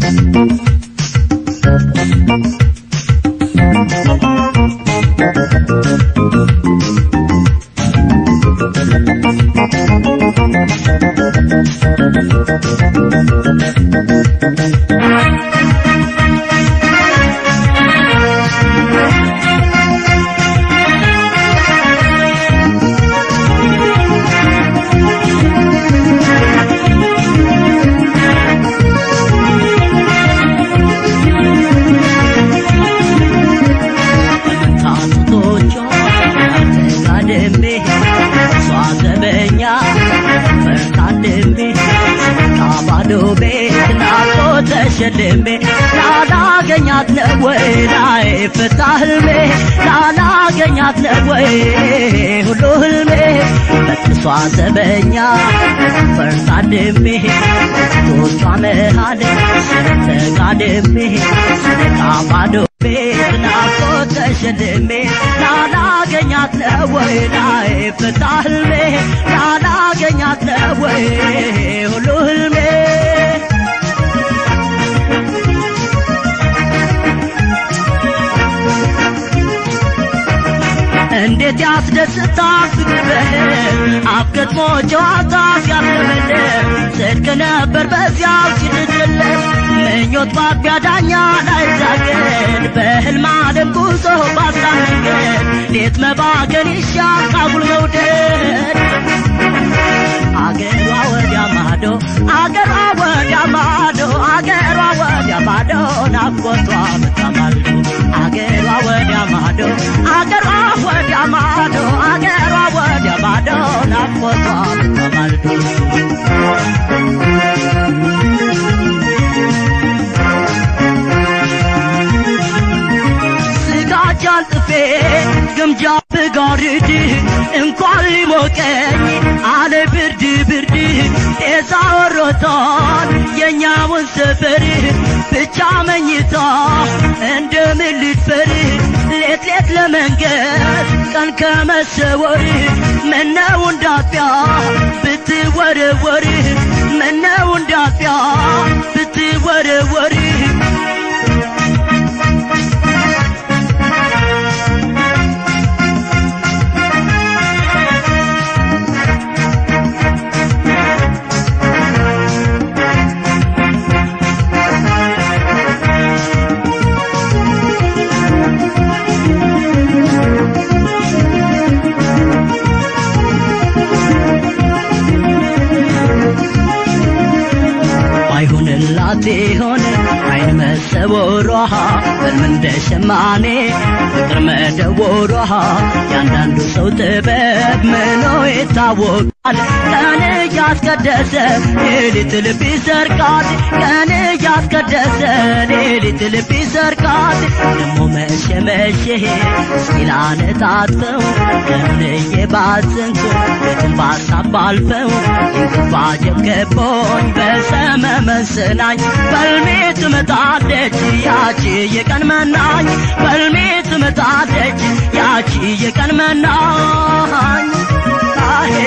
شلمي لا غنيات نوي لا فتحلمي لا غنيات نوي هلو هلمي بتصوا زبنيا فرصادمي توچا مهاد تغادمي كابادو بيتنا تشلمي لا غنيات نوي لا فتحلمي لا غنيات نوي هلو هلمي እንዴት ያስደስታል ፍቅርህ አፍቅቶ ጨዋታ ያለመደ ጽድቅ ነበር በዚያው ሲድልለት ምኞት ባቢያዳኛ ላይ ዛገድ በህልም ዓለም ጉዞ ባሳንገድ ሌት መባከን ይሻል አጉል መውደድ አገሯ ወዲያ ማዶ አገሯ ወዲያ ማዶ አገሯ ወዲያ ማዶ ናፍቆቷ በተማልዶ አገሯ ወዲያ ማዶ አገሯ ወዲያ ማዶ አገሯ ወዲያ ማዶ ናፍቆቷ በተማልዶ ስጋጃል ጥፌ ግምጃ በጋርድ እንኳን ሊሞቀኝ አለ ብርድ ብርድ እዛወሮታል የኛውን ሰፈር ብቻ መኝታ እንደምን ልትፈር ሌት ሌት ለመንገድ ቀን ከመሰወር ምነው እንዳጥያ ብትወረወር ምነው እንዳጥያ ብትወረወር ሆነ አይን መሰወሯ በልምንደ ሸማኔ ፍቅር መደወሯ ያንዳንዱ ሰው ጥበብ ምኖ ይታወቃል ቀን ያስቀደሰ ሌሊት ልብ ይሰርቃል ቀን ያስቀደሰ ሌሊት ልብ ይሰርቃል ደሞ መሸ መሸ ሲላነጣጥፈው ቀንዬ ባዝንኩ በትንባሳብ ባልፈው ይንባጀብ ገቦኝ በሰመመንስናኝ በልሜት መጣደች ያቺ የቀን መናኝ በልሜት መጣደች ያቺ የቀን መናኝ አሄ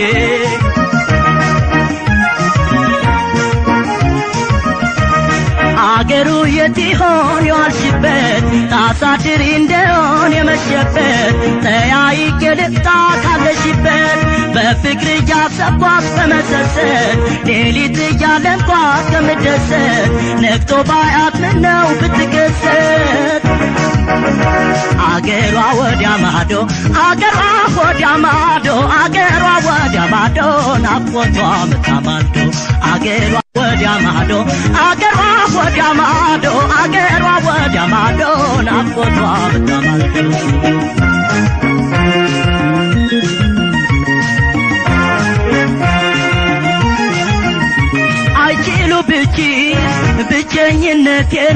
አገሩ የቲሆን ያልሽበት ታሳድሪ እንደሆን የመሸበት ተያይቄ ልፍታ ካለሽበት በፍቅር ያሰብኳት በመሰሰት ሌሊት ያለንኳት ከምደሰት ነግቶ ባያት ምነው ብትከሰት አገሯ ወዲያ ማዶ አገሯ ወዲያ ማዶ አገሯ ወዲያ ማዶ ናፍቆቷ መታማልዶ አገሯ ወዲያ ማዶ አገሯ ወዲያ ማዶ አገሯ ወዲያ ማዶ ናፍቆቷ መታማልዶ አይችሉ ብቸኝነቴን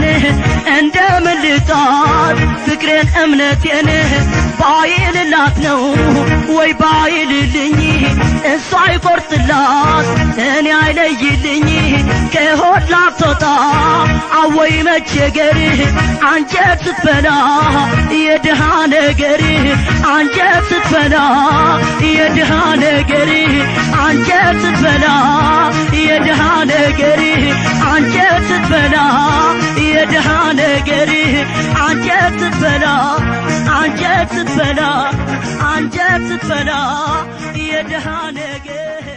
እንደምልጣት ፍቅሬን እምነቴን ባይልላት ነው ወይ ባይልልኝ እሷ አይቆርጥላት እኔ አይለይልኝ ከሆድ ላትወጣ አወይ መቸገር አንጀት ስትበላ የድሃ ነገር አንጀት ስትበላ የድሃ ነገር አንጀት ስትበላ የድሃ ነገር አንጀት ስትበላ አንጀት ትበላ አንጀት ትበላ አንጀት ትበላ የደሃ ነገር